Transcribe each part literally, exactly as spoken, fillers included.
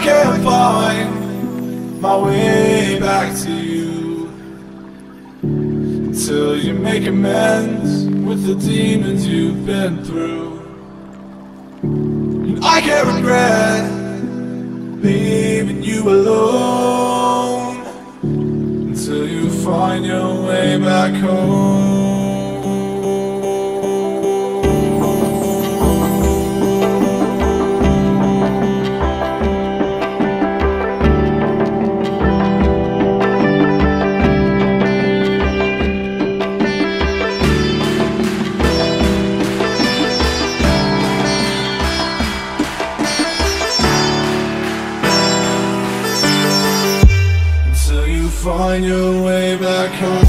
can't find my way back to you until you make amends with the demons you've been through. And I can't regret leaving you alone until you find your way back home. Find your way back home.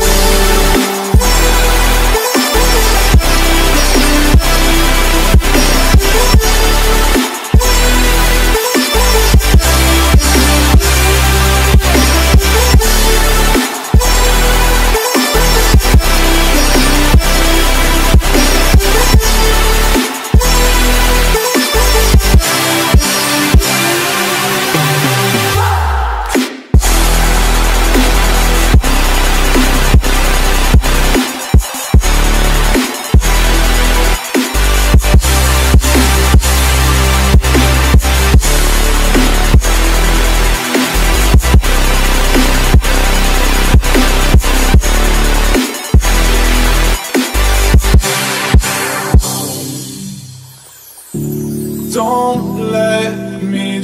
Don't let me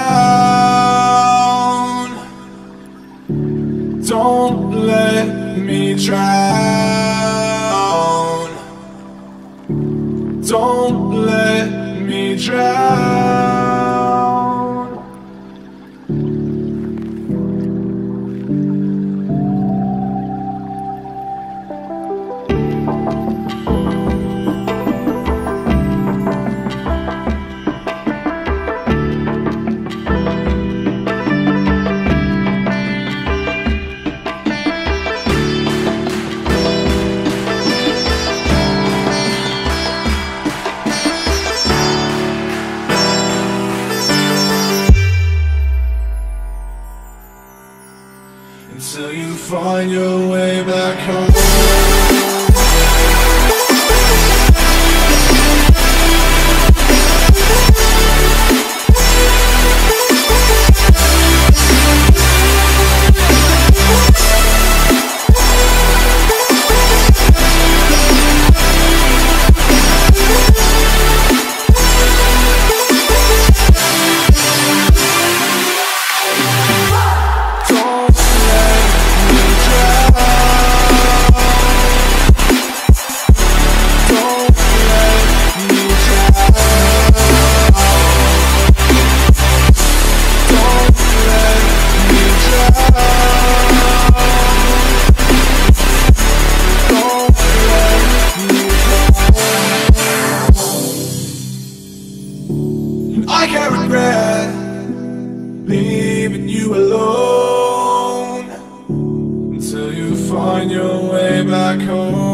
drown. Don't let me drown. Don't let me drown. Until you find your way back home. I can't regret leaving you alone until you find your way back home.